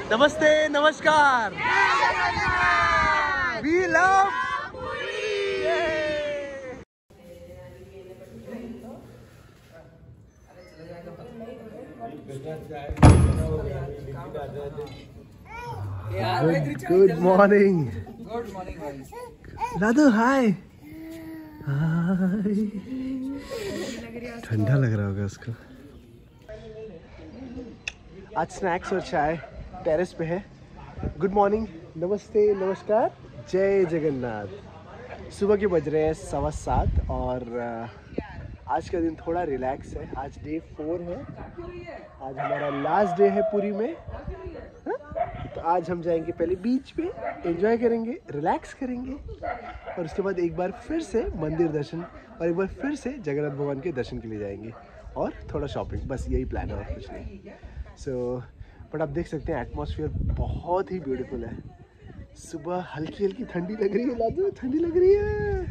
नमस्ते, नमस्कार। We love good morning. Good morning भाई। राधू हाय। हाय। ठंडा लग रहा होगा उसको। आज स्नैक्स और चाय टेरेस पे है। गुड मॉर्निंग, नमस्ते, नमस्कार, जय जगन्नाथ। सुबह के बज रहे हैं 7:15 और आज का दिन थोड़ा रिलैक्स है। आज डे 4 है। आज हमारा लास्ट डे है पुरी में। हा? तो आज हम जाएंगे पहले बीच पे, एंजॉय करेंगे, रिलैक्स करेंगे और उसके बाद एक बार फिर से मंदिर दर्शन और एक बार फिर से जगन्नाथ भगवान के दर्शन के लिए जाएंगे और थोड़ा शॉपिंग। बस यही प्लान है और कुछ नहीं। बट आप देख सकते हैं एटमॉस्फेयर बहुत ही ब्यूटीफुल है। सुबह हल्की हल्की ठंडी लग रही है। लादू ठंडी लग रही है।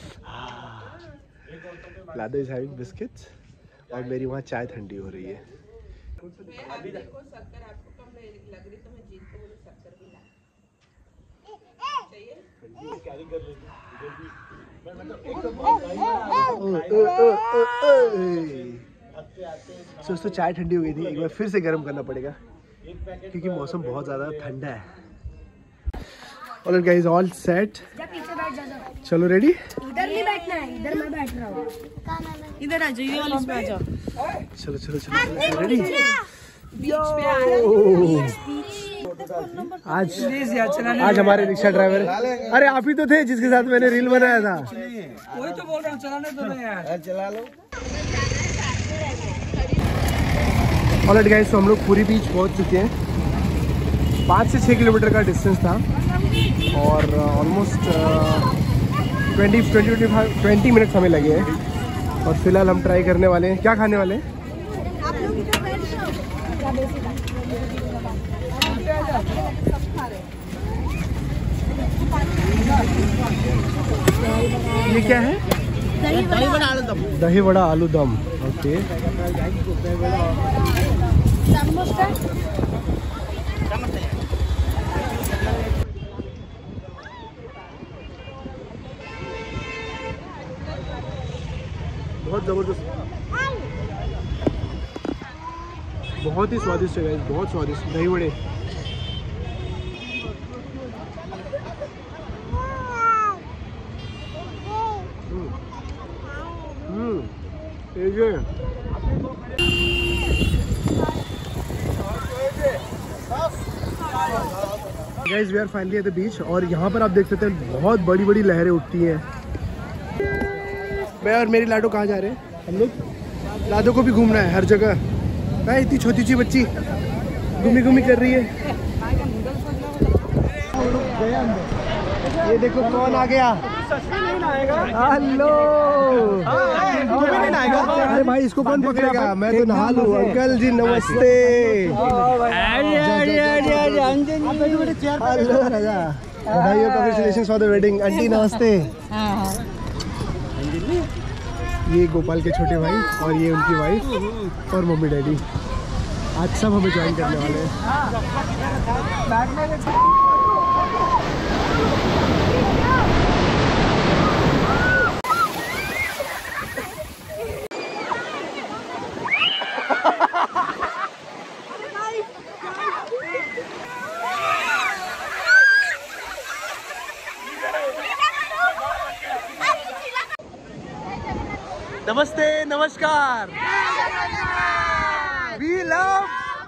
लादू इज हैविंग बिस्किट्स और मेरी वहाँ चाय ठंडी हो रही है। दोस्तों चाय ठंडी हो गई थी, एक बार फिर से गर्म करना पड़ेगा क्योंकि मौसम बहुत ज़्यादा ठंडा है। Alright guys, all set. पीछे बैठ जाओ। चलो रेडी। इधर नहीं बैठना है, इधर मैं बैठ रहा हूँ। इधर आ जाओ, ये वाली पे आ जाओ। चलो चलो चलो रेडी। आज हमारे रिक्शा ड्राइवर, अरे आप ही तो थे जिसके साथ मैंने रील बनाया था। वही तो बोल रहा हूँ, चलाने दो ना यार। चला लो। ऑलराइट गाइस, तो हम लोग पूरी बीच पहुंच चुके हैं। 5 से 6 किलोमीटर का डिस्टेंस था और ऑलमोस्ट 20 मिनट्स हमें लगे हैं। और फिलहाल हम ट्राई करने वाले हैं। क्या खाने वाले हैं? ये क्या है? दही वड़ा आलू दम। दही वड़ा आलू दम, ओके। बहुत जबरदस्त, बहुत ही स्वादिष्ट है गाइस, बहुत स्वादिष्ट दही वड़े। Guys we are finally at the beach और यहाँ पर आप देख सकते हैं बहुत बड़ी बड़ी लहरें उठती हैं। मैं और मेरी लाडो कहाँ जा रहे हैं? हम लोग लाडो को भी घूमना है हर जगह। भाई इतनी छोटी सी बच्ची घूमी घूमी कर रही है। ये देखो कौन आ गया। हेलो। अरे भाई इसको कौन पकड़ेगा? मैं तो नहा लूं। अंकल जी नमस्ते। हेलो राजा, भाइयों congratulations for the wedding. Aunty नमस्ते। ये गोपाल के छोटे भाई और ये उनकी वाइफ और मम्मी डैडी। आज सब हमें ज्वाइन करने वाले हैं। नमस्ते, नमस्कार। We love.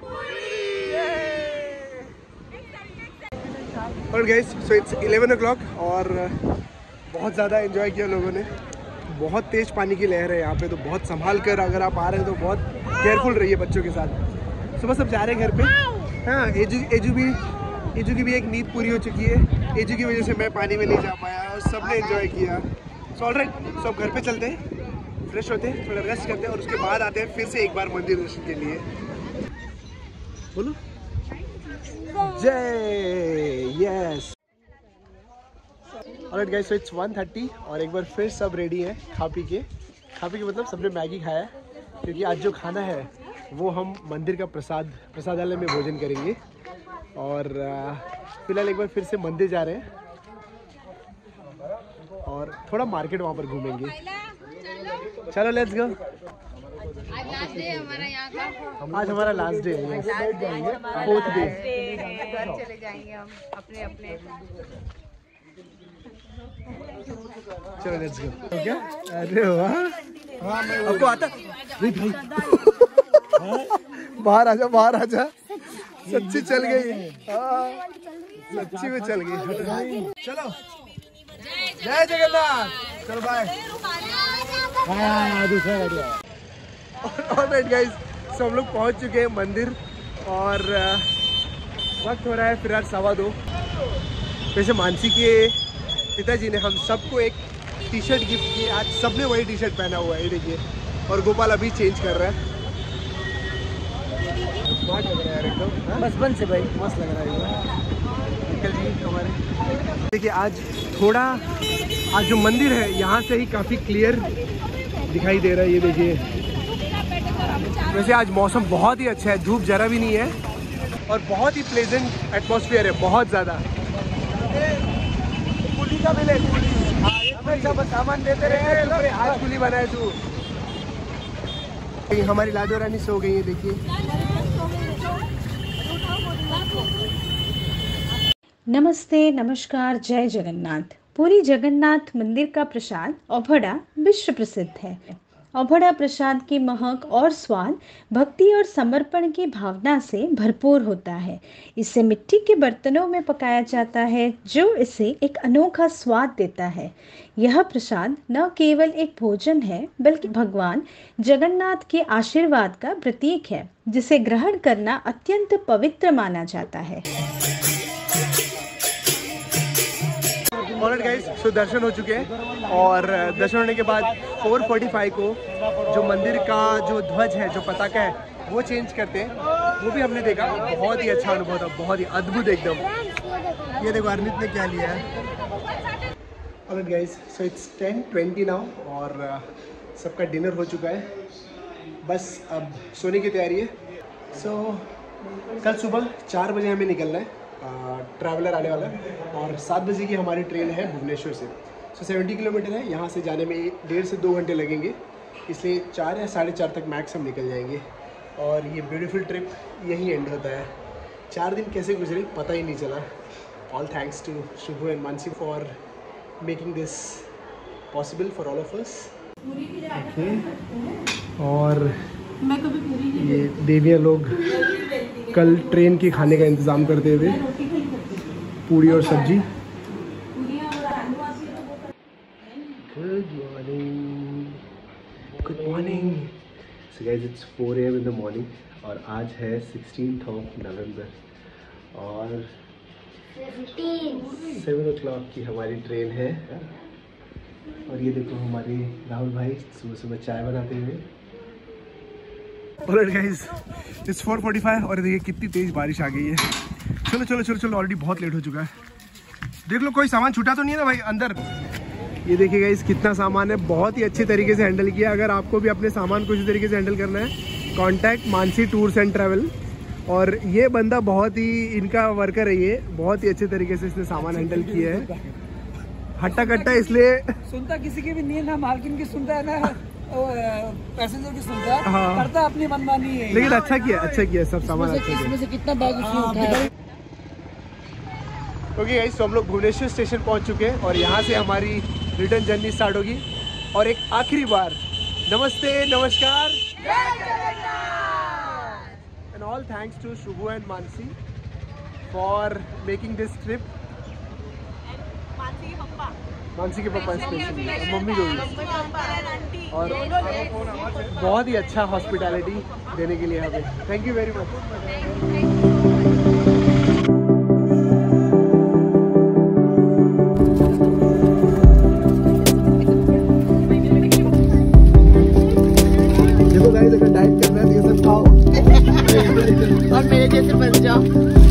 और गाइस, सो इट्स 11 o'clock और बहुत ज़्यादा एंजॉय किया लोगों ने। बहुत तेज़ पानी की लहर है यहाँ पे, तो बहुत संभाल कर अगर आप आ रहे हैं तो बहुत केयरफुल रहिए बच्चों के साथ। सुबह सब जा रहे हैं घर पे। हाँ, एजू की भी एक नींद पूरी हो चुकी है। एजू की वजह से मैं पानी में नहीं जा पाया और सब ने एंजॉय किया। सो ऑलराइट, सब घर पे चलते हैं, फ्रेश होते हैं, थोड़ा रेस्ट करते हैं और उसके बाद आते हैं फिर से एक बार मंदिर दर्शन के लिए। बोलो जय। Yes. Alright guys, so it's 1:30 और एक बार फिर सब रेडी है खा पी के मतलब सबने मैगी खाया क्योंकि आज जो खाना है वो हम मंदिर का प्रसादालय में भोजन करेंगे। और फिलहाल एक बार फिर से मंदिर जा रहे हैं और थोड़ा मार्केट वहाँ पर घूमेंगे। चलो लेट्स गो। आज हमारा लास्ट डे है, 4th डे। चले जाएंगे हम अपने अपने। चलो लेट्स गो। क्या? अरे वाह, आपको आता? बाहर आजा, बाहर आजा। सच्ची चल गई, सच्ची में चल गई। चलो जय जगन्नाथ। चलो बाय। ऑलराइट गाइस, सब लोग पहुंच चुके हैं मंदिर और वक्त हो रहा है फिलहाल 2:15। वैसे मानसी के पिताजी ने हम सबको एक टी शर्ट गिफ्ट की। आज सबने वही टी शर्ट पहना हुआ है, ये देखिए। और गोपाल अभी चेंज कर रहा है। स्मार्ट लग रहा है एकदम, बचपन से भाई मस्त लग रहा है अंकल जी हमारे। देखिए आज थोड़ा, आज जो मंदिर है यहाँ से ही काफ़ी क्लियर दिखाई दे रहा है, ये देखिए। वैसे आज मौसम बहुत ही अच्छा है, धूप जरा भी नहीं है और बहुत ही प्लेजेंट एटमॉस्फेयर है, बहुत ज़्यादा। कुली का मिले, हमेशा बस सामान देते रहे, आज कुली बनाए तू। हमारी लाडो रानी सो गई है, देखिए। नमस्ते, नमस्कार, जय जगन्नाथ। पुरी जगन्नाथ मंदिर का प्रसाद अभड़ा विश्व प्रसिद्ध है। अभड़ा प्रसाद की महक और स्वाद भक्ति और समर्पण की भावना से भरपूर होता है। इसे मिट्टी के बर्तनों में पकाया जाता है, जो इसे एक अनोखा स्वाद देता है। यह प्रसाद न केवल एक भोजन है, बल्कि भगवान जगन्नाथ के आशीर्वाद का प्रतीक है, जिसे ग्रहण करना अत्यंत पवित्र माना जाता है। ऑलराइट गाइस, सो दर्शन हो चुके हैं और दर्शन होने के बाद 4:45 को जो मंदिर का जो ध्वज है, जो पताका है, वो चेंज करते हैं। वो भी हमने देखा, बहुत ही अच्छा अनुभव था, बहुत ही अद्भुत एकदम। ये देखो अर्नित ने क्या लिया है। Alright guys, so it's 10:20 now और सबका डिनर हो चुका है, बस अब सोने की तैयारी है। सो कल सुबह 4 बजे हमें निकलना है, ट्रैवलर आने वाला है और 7 बजे की हमारी ट्रेन है भुवनेश्वर से। सो 70 किलोमीटर है, यहाँ से जाने में 1.5 से 2 घंटे लगेंगे, इसलिए 4 या 4:30 तक मैक्स हम निकल जाएंगे। और ये ब्यूटीफुल ट्रिप यहीं एंड होता है। 4 दिन कैसे गुजरे पता ही नहीं चला। All thanks to Shubhu and Mansi for making this possible for all of us. और ये देवियाँ लोग कल ट्रेन के खाने का इंतज़ाम करते हुए, पूरी और सब्जी। Good morning, good morning. So guys, it's 4 AM in the morning और आज है 16th of November और 7 o'clock की हमारी ट्रेन है। और ये देखो हमारे राहुल भाई सुबह सुबह चाय बनाते हुए। ऑलराइट गाइस, इट्स 4:45 और देखिए कितनी तेज बारिश आ गई है। चलो चलो चलो चलो, ऑलरेडी बहुत लेट हो चुका है। देख लो कोई सामान छूटा तो नहीं है ना भाई अंदर। ये देखिए गाइस कितना सामान है, बहुत ही अच्छे तरीके से हैंडल किया। अगर आपको भी अपने सामान को इसी तरीके से हैंडल करना है, contact Mansi tours and travel. और ये बंदा बहुत ही, इनका वर्कर है ये, बहुत ही अच्छे तरीके से इसने सामान हैंडल किया है। हट्टा कट्टा इसलिए सुनता किसी की भी नहीं है ना, मालकिन की सुनता है ना पैसेंजर की सुनता है। हाँ। करता अपनी मनमानी है, लेकिन अच्छा किया सब सामान अच्छा किया। इसमें से कितना बैग उसने उठाया। ओके गाइस, तो हम लोग भुवनेश्वर स्टेशन पहुंच चुके हैं और यहाँ से हमारी रिटर्न जर्नी स्टार्ट होगी। और एक आखिरी बार नमस्ते, नमस्कार and all thanks to Shubhu and Mansi for making this trip. Mansi के पापा स्पेशली, मम्मी को भी, और बहुत ही अच्छा हॉस्पिटैलिटी देने के लिए हमें। Thank you very much. देखो गाइस, अगर डाइट करना है तो ये सब खाओ और मेरे जैसे बन जाओ।